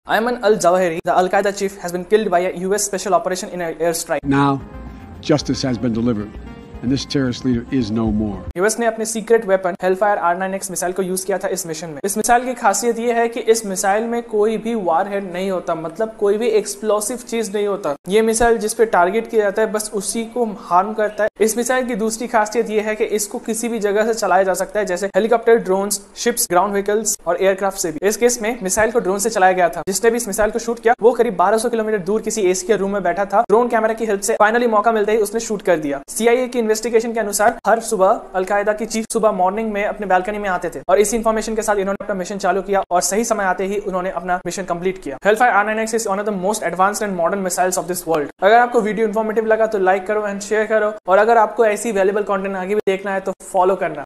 Ayman al-Zawahiri, the Al-Qaeda chief, has been killed by a US special operation in an airstrike. Now, justice has been delivered, and this terrorist leader is no more. US ने अपने secret weapon Hellfire R9X missile को use किया था इस mission में। इस missile की खासियत ये है कि इस मिसाइल में कोई भी वारहेड नहीं होता, मतलब कोई भी एक्सप्लोसिव चीज नहीं होता। ये मिसाइल जिस पे टारगेट किया जाता है बस उसी को हार्म करता है। इस मिसाइल की दूसरी खासियत ये है कि इसको किसी भी जगह से चलाया जा सकता है, जैसे helicopter, drones, ships, ground vehicles और एयरक्राफ्ट से भी। इस केस में मिसाइल को ड्रोन से चलाया गया था। जिसने भी इस मिसाइल को शूट किया वो करीब 1200 किलोमीटर दूर किसी एसी के रूम में बैठा था। ड्रोन कैमरा की हेल्प से फाइनली मौका मिलते ही उसने शूट कर दिया। CIA की इन्वेस्टिगेशन के अनुसार हर सुबह अलकायदा की चीफ सुबह मॉर्निंग में अपने बालकनी में आते थे और इस इंफॉर्मेशन के साथ इन्होंने अपना मिशन चालू किया और सही समय आते ही उन्होंने अपना मिशन कंप्लीट किया। Hellfire R9X is one of the most advanced and modern missiles of this world. अगर आपको वीडियो इन्फॉर्मेटिव लगा तो लाइक करो एंड शेयर करो, और अगर आपको ऐसी वैल्यूएबल कंटेंट आगे भी देखना है तो फॉलो करना।